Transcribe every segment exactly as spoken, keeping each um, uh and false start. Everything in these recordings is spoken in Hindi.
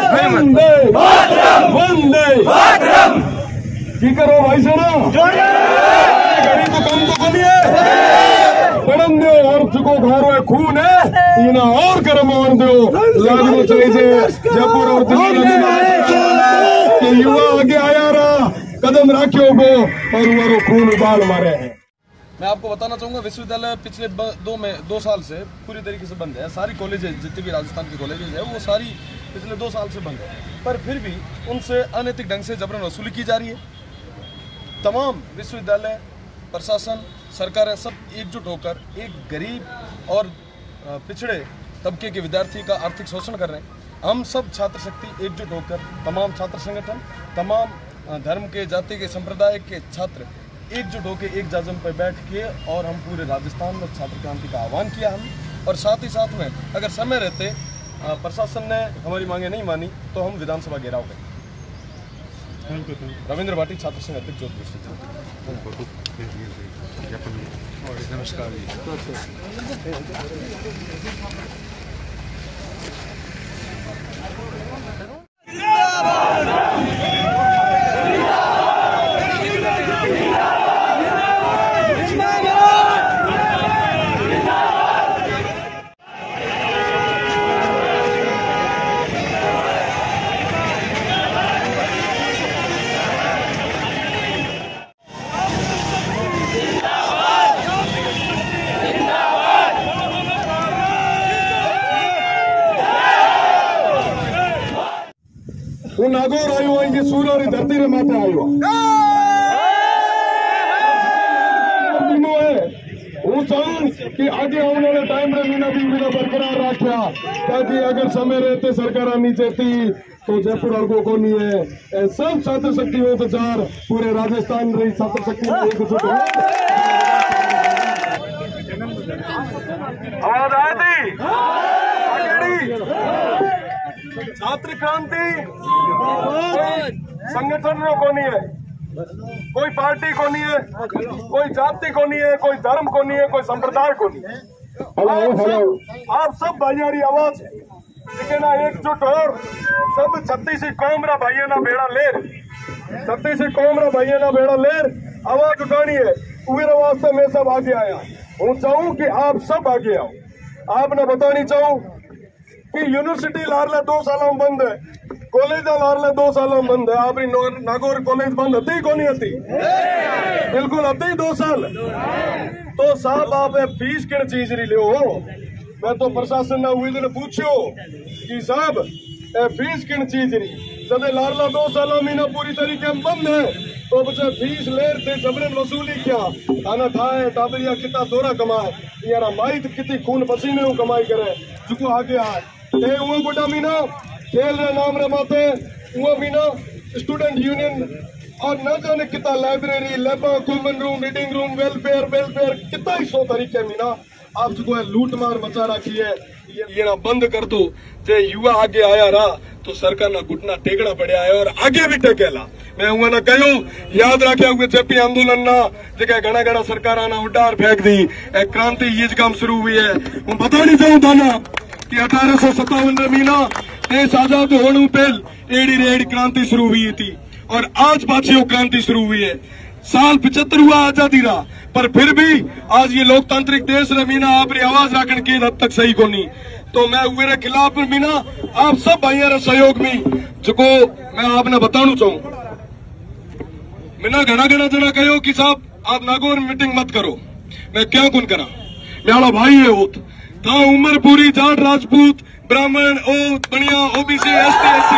वंदे वंदे की करो भाई सेना घड़ी तो कम तो करिए पढ़न दो और चुको घारो है खून है इना और कर्म और दो लागू चाहिए जयपुर और दिल्ली के युवा आगे आया रहा कदम राखियो को और वो खून उबाल मारे हैं। मैं आपको बताना चाहूँगा विश्वविद्यालय पिछले दो में दो साल से पूरी तरीके से बंद है। सारी कॉलेजेस जितनी भी राजस्थान की कॉलेजेस है वो सारी पिछले दो साल से बंद है, पर फिर भी उनसे अनैतिक ढंग से जबरन वसूली की जा रही है। तमाम विश्वविद्यालय प्रशासन सरकारें सब एकजुट होकर एक गरीब और पिछड़े तबके के विद्यार्थी का आर्थिक शोषण कर रहे हैं। हम सब छात्र शक्ति एकजुट होकर तमाम छात्र संगठन तमाम धर्म के जाति के संप्रदाय के छात्र एकजुट होकर एक जाजम पर बैठ के और हम पूरे राजस्थान में छात्र क्रांति का आह्वान किया हम, और साथ ही साथ में अगर समय रहते प्रशासन ने हमारी मांगे नहीं मानी तो हम विधानसभा घेराव गए। रविंद्र भाटी छात्र संघ अध्यक्ष जोधपुर से। नमस्कार। वो नागौर आयो है सूर्य और धरती रे माथे आयो है। वो चाहूँ कि आगे आने वाले टाइम में मीना भी मेरा बरकरार रखा, ताकि अगर समय रहते सरकार नीचे थी तो जयपुर अर्गो को नहीं है। सब छात्र शक्ति हो तो चार पूरे राजस्थान रही छात्र शक्ति एकजुट हो। आवाज आई थी छात्र क्रांति संगठन को नहीं है, कोई पार्टी को नहीं है, कोई जाति को नहीं है, कोई धर्म को नहीं है, कोई संप्रदाय को नहीं है। आप सब आप सब भाइयारी आवाज है, लेकिन एकजुट और सब छत्तीसी कौम रा भाइया ना बेड़ा लेर छत्तीसी कौम रा भाइया ना बेड़ा लेर आवाज उठानी है। उस वास्ते मैं सब आगे आया हूँ। चाहूँ कि आप सब आगे आओ। आपने बतानी चाहूँ कि यूनिवर्सिटी लारले दो सालों में बंद है, कॉलेज लारले दो सालों में बंद है। आप नागौर कॉलेज बंद हती को नहीं हती? बिल्कुल हती दो साल। तो साहब आप फीस किन चीज रही ले हो? मैं तो प्रशासन ने हुई ने पूछो कि साहब फीस किन चीज रही? जब लारला दो सालों में ना पूरी तरीके में बंद है तो बच्चे फीस ले थे जबरन वसूली क्या खाना खाए टाबरिया कितना दौरा कमाए यारा माई तो कितनी खून पसीने कमाई करे जुको आगे आए ते वो गोटा मीना खेल रे नाम रे माते वो मीना स्टूडेंट यूनियन और न जाने कितना लाइब्रेरी लैबा common room reading room welfare welfare कितना ही सौ तरीके मीना आप जो है लूट मार मचा रखी है। ये ना बंद कर दो। जे युवा आगे आया रहा तो सरकार ना घुटना टेकड़ा पड़ा है और आगे भी टेकेला। मैं हुआ ना कहो याद रखे हुए जेपी आंदोलन ना जगह घना घना सरकार ना उडार फेंक दी क्रांति ये काम शुरू हुई है। मैं बतानी चाहूँ था ना कि अठारह सौ सत्तावन मीना देश आजाद होने पहल एड़ी रेड़ी क्रांति शुरू हुई थी और आज पाछी क्रांति शुरू हुई है। साल पिछहत्तर हुआ आजादी रहा, पर फिर भी आज ये लोकतांत्रिक देश रे मीना आपरी आवाज रखने की हद तक सही को नहीं। तो मैं उरे खिलाफ मीना आप सब भाइयों रे सहयोग में जो मैं आपने बताना चाहूँ। मीना घना घना जना कहो कि साहब आप नागौर मीटिंग मत करो, मैं क्या कुन करा मेरा भाई है वो था उम्र पूरी जाट राजपूत ब्राह्मण ओ बढ़िया ओबीसी एसटी एसटी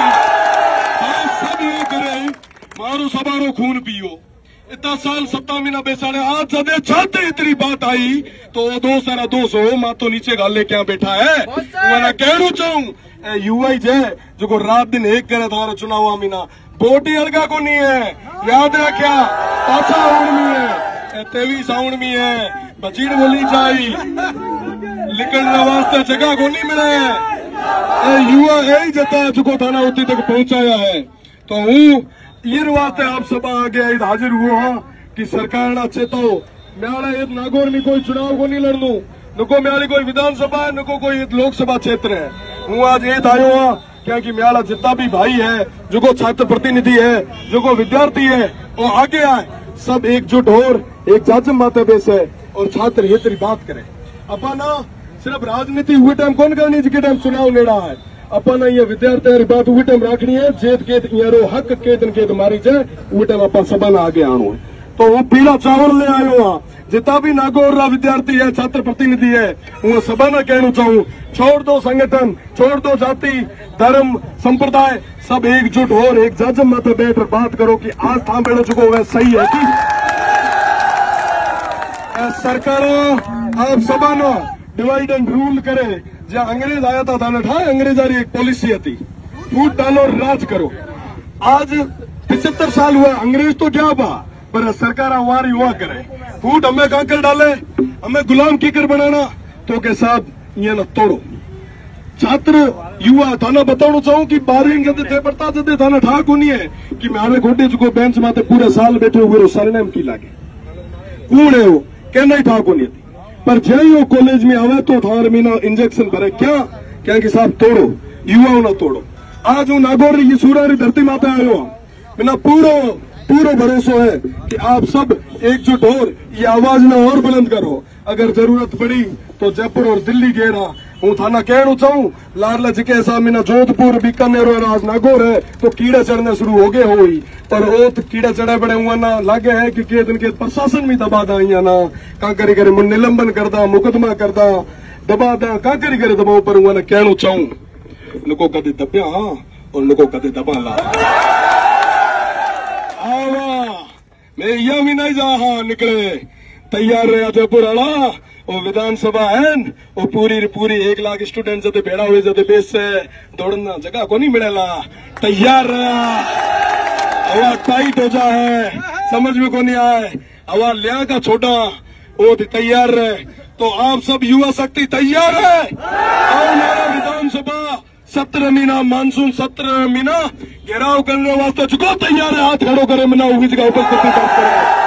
सब ये करे मारो सबारो खून पियो इतना साल सत्ता महीना बेसाड़े आज सदे छाते इतनी बात आई तो दो सारा दो सौ माँ तो नीचे गाले क्या बैठा है मैं कहना चाहूँ युवा ही जय जो को रात दिन एक करे तुम्हारा चुनाव मीना बोटी अलगा को नहीं है याद रखा पाछा साउंड में है तेवी साउंड में है बचीड़ बोली चाहिए लिखने वास्ते जगह को नहीं मिले युवा यही जता चुको थाना उतनी तक पहुंचाया है। तो हूँ ये वास्ते आप सब आगे हाजिर हुआ कि सरकार ना चेतो मेरा एक नागौर में कोई चुनाव को नहीं लड़नू नको मेरी कोई विधानसभा है नको कोई लोकसभा क्षेत्र है। हूँ आज ये आयो हाँ क्योंकि मेरा जितना भी भाई है, जो को छात्र प्रतिनिधि है, जो को विद्यार्थी है, वो आगे आए, सब एकजुट हो एक जाजम माते बेसे और छात्र हित बात करे। अपन सिर्फ राजनीति हुए टाइम कौन करनी जिसके टाइम चुनाव लेना है, अपन ये विद्यार्थी बात हुए टाइम रखनी है, जेत केत यारो हक केतन केत मारी जाए हुए टाइम अपन सबा आगे आनो है। तो वो पीला चावल ले आयो हाँ, जितना भी नागौर रा विद्यार्थी है, छात्र प्रतिनिधि है, वो सबा ना कहना चाहूँ, छोड़ दो संगठन, छोड़ दो जाति धर्म संप्रदाय, सब एकजुट हो एक जाजम माथे बैठ बात करो कि आज था बैठो चुको वह सही है कि सरकार आप सबा ना डिवाइड एंड रूल करे। जहाँ अंग्रेज आया था थाने ठा अंग्रेजारी एक पॉलिसी थी, फूट डालो राज करो। आज पिछहत्तर साल हुआ, अंग्रेज तो क्या बा पर सरकार हमारी हुआ करे, फूट हमें कांकर डाले, हमें गुलाम कीकर बनाना, तो के साथ ये न तोड़ो। छात्र युवा थाना बताना चाहूँ कि बारहवीं जदे थे पढ़ता जदे थाना ठा को नहीं है कि मेरे गोटे जो बेंच माते पूरे साल बैठे हुए सरनेम की लागे कूड़ है वो कहना ही ठा को नहीं थी, पर जय वो कॉलेज में आवे तो थार मीना इंजेक्शन भरे क्या क्या कि साहब तोड़ो, युवाओं ना तोड़ो। आज वो नागौर ये सूरारी धरती माता आयो बिना पूरा पूरा भरोसा है कि आप सब एकजुट हो ये आवाज ना और बुलंद करो। अगर जरूरत पड़ी तो जयपुर और दिल्ली गेरा हूँ थाना कहना चाहूँ, लारला जी के साथ मीना जोधपुर बीकानेर और आज नागौर है तो कीड़े चढ़ने शुरू हो गए हो ही, पर वो तो कीड़े चढ़े बड़े हुआ ना लागे है कि के दिन के प्रशासन भी दबा दा ना का करी करे मुन निलंबन करदा मुकदमा करदा दबा दा का करी करे दबाव पर हुआ ना कहना चाहूँ, नको कदे दबिया और नको कदे दबा ला आवा मैं यह भी नहीं जा हाँ निकले तैयार रहा जयपुर आला वो विधानसभा है वो पूरी पूरी एक लाख स्टूडेंट जब भेड़ा हुए जब बेस से दौड़ना जगह को नहीं मिलेला, तैयार रहा हवा टाइट हो जाए समझ में को नहीं आए हवा लिया का छोटा वो तैयार रहे। तो आप सब युवा शक्ति तैयार है और मेरा विधानसभा सत्र मीना मानसून सत्र मीना घेराव करने वास्ते चुको तैयार है, हाथ खड़ो करे मीना उगी जगह उपस्थिति बात करे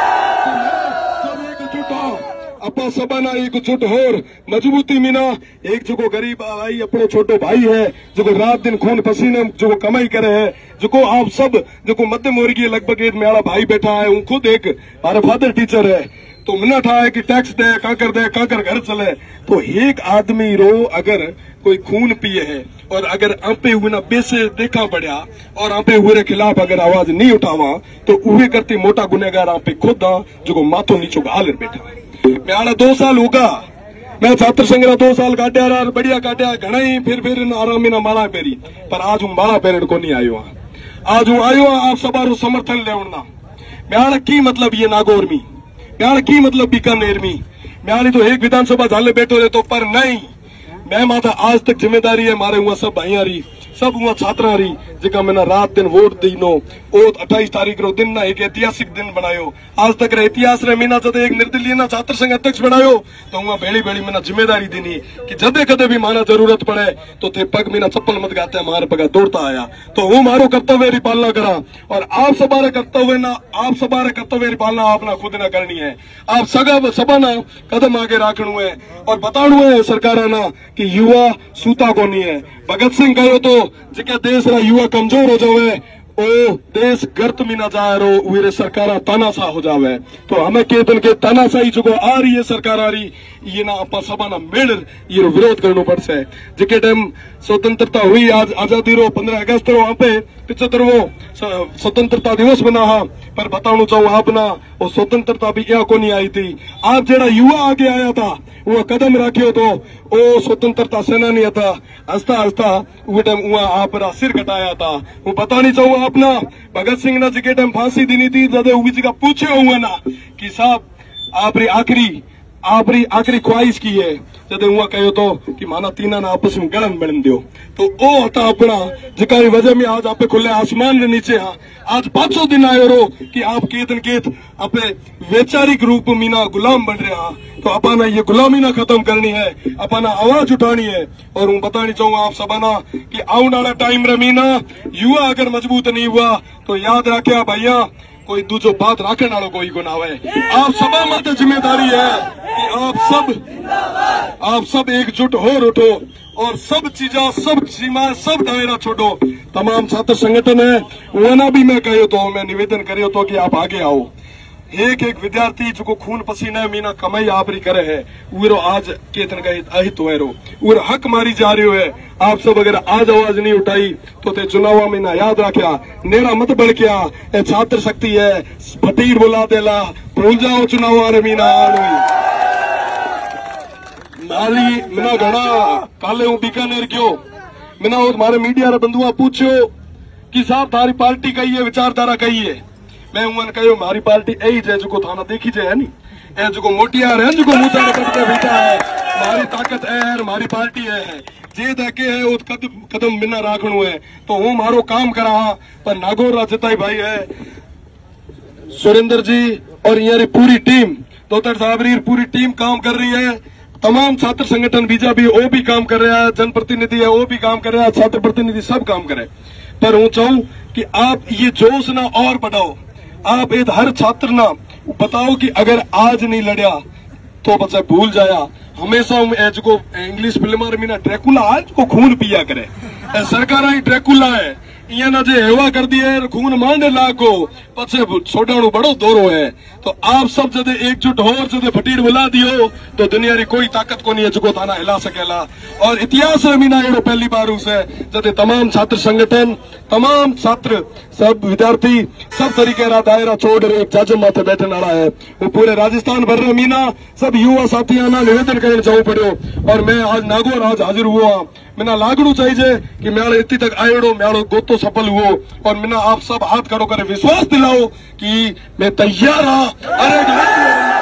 अपा सबा ना एकजुट होर मजबूती मीना एक जो गरीब भाई अपनो छोटो भाई है जो रात दिन खून पसीने जो कमाई करे है, जो आप सब जो मध्यम वर्गीय लगभग एक मेरा भाई बैठा है, वो खुद एक हमारा फादर टीचर है, तो मिनट है कि टैक्स दे काकर दे काकर घर चले। तो एक आदमी रो अगर कोई खून पिए है और अगर आपे हुए ना बेसे देखा पड़ा और आपे हुए के खिलाफ अगर आवाज नहीं उठावा तो उहे करती मोटा गुनेगार आपे खुद जो माथो नीचो हालर बैठा है। मैं दो साल होगा मैं छात्र संघ दो साल काटिया रहा बढ़िया काटिया घना ही फिर फिर आरामी ना माला पेरी, पर आज हूँ माला पेरण को नहीं आयो आज हूँ आयो आप सबारो समर्थन लेवना म्याण की मतलब ये नागौर में म्याण की मतलब बीकानेर में म्याणी तो एक विधानसभा झाले बैठो रहे तो पर नहीं मैं माता आज तक जिम्मेदारी है मारे हुआ सब भाइया रही सब हुआ छात्रा रही जिका मैंने रात दिन वोट दीनो ओ अट्ठाईस तारीख रो दिन ना एक ऐतिहासिक दिन बनायो आज तक रे इतिहास रे मीना जदे एक निर्दलीय ना छात्र संघ अध्यक्ष बनायो तो हुआ भेड़ी भेड़ी मैंने जिम्मेदारी देनी कि जदे कदे भी माना जरूरत पड़े तो थे पग मीना चप्पल मत गाते मारे पगा दौड़ता आया। तो वो मारो कर्तव्य री पालना करा और आप सबारे कर्तव्य ना आप सबारे कर्तव्य री पालना आपना खुद ना करनी है, आप सगा सबा ना कदम आगे राखणु है और बताणु है सरकार ना कि युवा सूता को नहीं है। भगत सिंह कहो तो जिका देश रा युवा कमजोर हो जावे ओ देश गर्त में न जाए रो वीरे सरकार तानाशाह हो जावे। तो हमें के दिन के तानाशाही जो आ रही है सरकार आ रही ये ना अपा सबा ना मेड़ ये विरोध करनो पड़से। जिके टाइम स्वतंत्रता हुई आज आजादी रो पंद्रह अगस्त रो वहां पे पिछहत्तरवो स्वतंत्रता दिवस बना हा, पर बताना चाहूँ आपना वो स्वतंत्रता भी क्या को नहीं आई थी। आप जेड़ा युवा आगे आया था वो कदम रखियो तो वो स्वतंत्रता सेनानी था, हंसता हंसता वो टाइम आप सिर कटाया था। वो बतानी चाहूँ आपना भगत सिंह ने जिके टाइम फांसी देनी थी जब उसी जगह पूछे हुआ ना कि साहब आपरी आखिरी आपरी आखिरी ख्वाहिश की है जब हुआ कहो तो कि माना तीना ना आपस में गलन बन दियो तो ओ हता अपना जिकारी वजह में आज आपे खुले आसमान के नीचे हाँ आज पांचों दिन आयो रो कि आप केतन केत आपे वैचारिक रूप मीना गुलाम बन रहे हाँ। तो अपना ये गुलामी ना खत्म करनी है, अपना आवाज उठानी है। और हूँ बतानी चाहूंगा आप सबना कि आने वाला टाइम रे मीना युवा अगर मजबूत नहीं हुआ तो याद रखे भैया कोई दूजो बात राखने वालों कोई को ना आवे। आप सबा मत जिम्मेदारी है कि आप सब आप सब एकजुट हो उठो और सब चीजा सब सीमा सब दायरा छोड़ो। तमाम छात्र संगठन है वना भी मैं कहो तो मैं निवेदन करियो तो कि आप आगे आओ। एक एक विद्यार्थी जो खून पसीना मीना कमाई आपरी करे है वो आज केतन का अहित हुए रो वो हक मारी जा रही है। आप सब अगर आज आवाज नहीं उठाई तो ते चुनाव में ना याद रखा नेरा मत बढ़ क्या ए छात्र शक्ति है फटीर बुला देला भूल जाओ चुनाव आरे मीना मारी मिना घना काले हूं बीकानेर क्यों मिना वो मारे मीडिया रे बंधुआ पूछो कि साहब थारी पार्टी कही है विचारधारा कही है। मैं उन्होंने कहो मारी पार्टी यही है जो थाना देखी जाए नी ए जो मोटियार है जो मुद्दा पटके बैठा है मारी ताकत है मारी पार्टी है जे देखे है वो कदम कदम बिना राखणु है तो हूं मारो काम करा पर नागौर राजताई भाई है सुरेंद्र जी और यहाँ पूरी टीम दोतर साहब री पूरी टीम काम कर रही है। तमाम छात्र संगठन बीजा भी वो भी काम कर रहा है जनप्रतिनिधि है वो भी काम कर रहा है छात्र प्रतिनिधि सब काम करे। पर हूं चाहूं कि आप ये जोश ना और बढ़ाओ। आप एक हर छात्र ना बताओ कि अगर आज नहीं लड़या तो बच्चा भूल जाया हमेशा हम एज को इंग्लिश फिल्म में ना ट्रैकुला आज को खून पिया करे सरकार ही ट्रैकुला है इया ना जे हेवा कर दिए खून मांडे लाखो पछे छोड़ाणु बड़ो दौरो है। तो आप सब जदे एकजुट हो जदे फटीर बुला दियो तो दुनिया री कोई ताकत को नहीं है जो थाना हिला सकेला। और इतिहास में मीना एड़ो पहली बार उसे जदे तमाम छात्र संगठन तमाम छात्र सब विद्यार्थी सब तरीके रा दायरा छोड़ एक जज माथे बैठने वाला है वो पूरे राजस्थान भर रे मीना सब युवा साथियों ना निवेदन करने जाऊं पड़ो। और मैं आज नागौर आज हाजिर हुआ मिना लागणु चाहिए कि मेरे इतनी तक आयोड़ो मेरो गोतो सफल हुओ और मिना आप सब हाथ करो करे विश्वास दिलाओ कि मैं तैयार हाँ। अरे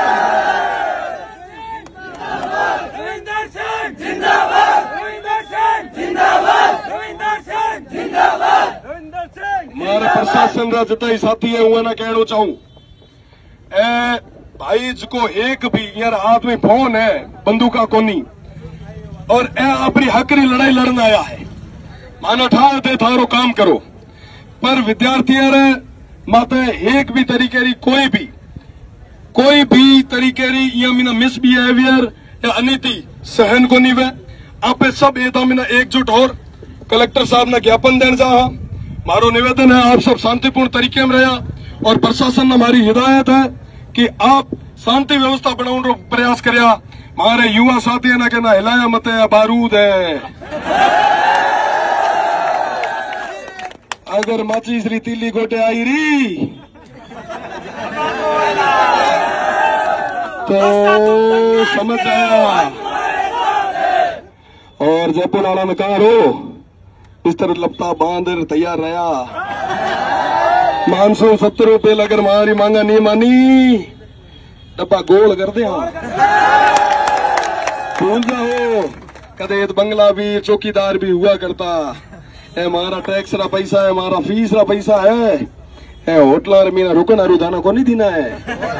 मारे प्रशासन रा जताई साथी है हुआ ना कहना चाहूं ए भाई को एक भी यार आदमी फोन है बंदूका कोनी और ए अपनी हकरी लड़ाई लड़ना आया है मानो ठार दे थारो काम करो। पर विद्यार्थियों रे माते एक भी तरीके री कोई भी कोई भी तरीके री या मीना मिस बिहेवियर या अनिति सहन को नहीं वे आप सब ये मीना एकजुट और कलेक्टर साहब ने ज्ञापन देने जा मारो निवेदन है आप सब शांतिपूर्ण तरीके में रहा और प्रशासन ने हमारी हिदायत है कि आप शांति व्यवस्था बनाने प्रयास करया। मारे युवा साथी ना कहना हिलाया मत है बारूद है अगर माचिस री तीली गोटे आई री तो समझ आया। और जयपुर वाला ने कहा रो इस तरह लपता बांध तैयार रहा मानसून सत्तर रुपये अगर मारी मांगा नहीं मानी डब्बा गोल कर दे भूल जाओ कदे बंगला भी चौकीदार भी हुआ करता है हमारा टैक्स रा पैसा है हमारा फीस रा पैसा है है होटल मीना रुकना रुदाना को नहीं देना है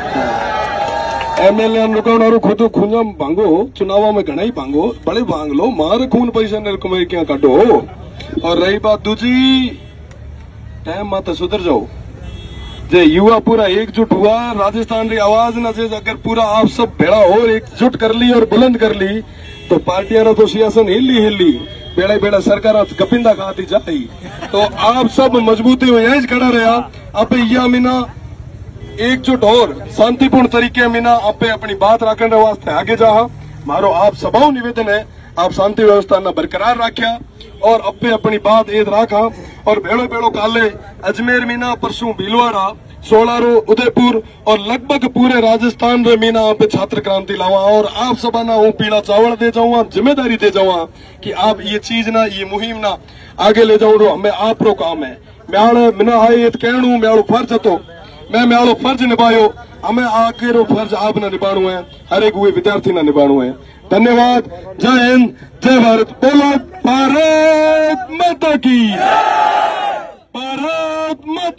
एमएलए रुकना खुद खूंजा भांगो चुनाव में घना ही भांगो बड़े भांग लो मारे खून पैसा ने कमाई क्या काटो। और रही बात दूसरी टाइम माता सुधर जाओ जे युवा पूरा एकजुट हुआ राजस्थान की आवाज ना जे अगर पूरा आप सब भेड़ा और एकजुट कर ली और बुलंद कर ली तो पार्टियां तो सियासन हिली हिली बेड़ा बेड़ा सरकार गपिंदा खाती जाती। तो आप सब मजबूती में यही खड़ा रहा आप या मीना एकजुट और शांतिपूर्ण तरीके मीना आप अपनी बात रखने वास्ते आगे जा मारो आप सभाओं निवेदन है आप शांति व्यवस्था न बरकरार रखा और अपने अपनी बात एद रखा। और भेड़ो भेड़ो काले अजमेर मीना परसों भीलवाड़ा सोलारो उदयपुर और लगभग पूरे राजस्थान रे मीना पे छात्र क्रांति लावा और आप सबा ना हूँ पीला चावल दे जाऊंगा जिम्मेदारी दे जाऊंगा कि आप ये चीज ना ये मुहिम ना आगे ले जाऊं हमें आप रो काम है म्याड़े मिना है ये कहणु म्याड़ो फर्ज तो मैं म्याड़ो फर्ज निभायो हमें आगे रो फर्ज आप ना निभाणु है हर एक हुए विद्यार्थी ना निभाणु है। धन्यवाद। जय हिंद जय भारत। बोलो भारत माता की भारत माता